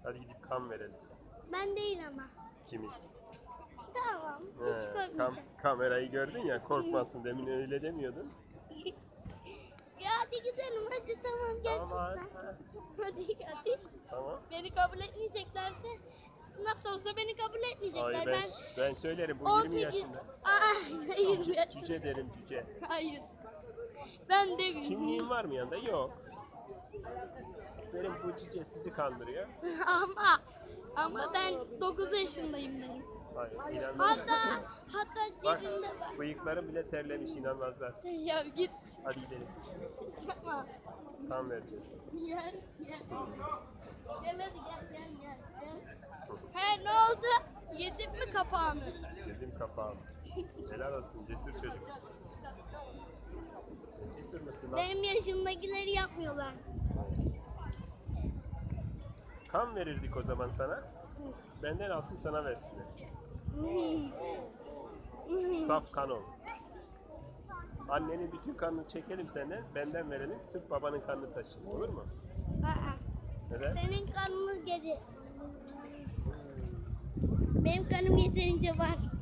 Hadi gidip kan verelim. Ben değil ama. İkimiz. Tamam. Hiç He, korkmayacağım. kamerayı gördün ya, korkmasın, demin öyle demiyordun. Ya hadi gidelim hadi tamam Tamam, gerçekten. Hadi. Tamam. Beni kabul etmeyeceklerse nasıl olsa beni kabul etmeyecekler. Ay ben söylerim, bu 20 yaşında. Hayır. Cüce derim, cüce. Hayır. Ben de Kimliğin var mı yanında? Yok. Benim bu cüce sizi kandırıyor. ama ben 9 yaşındayım derim. Hayır, inanmazlar. Hatta Bak, cebimde var. bıyıklarım bile terlemiş, inanmazlar. Ya git. Hadi gidelim. Yapma. Kan vereceğiz. Gel. Gel hadi gel. He ne oldu? Yedin mi kapağını? Yedim kafam. Helal olsun, cesur çocuk. Cesur musun? Nasıl? Benim yaşımdakileri yapmıyorlar. Kan verirdik o zaman sana. Benden alsın, sana versinler. Saf kan ol. Annenin bütün kanını çekelim senden, benden verelim. Sırf babanın kanını taşı. Olur mu? Aa, Neden? senin kanını geri. Benim kanım yeterince var.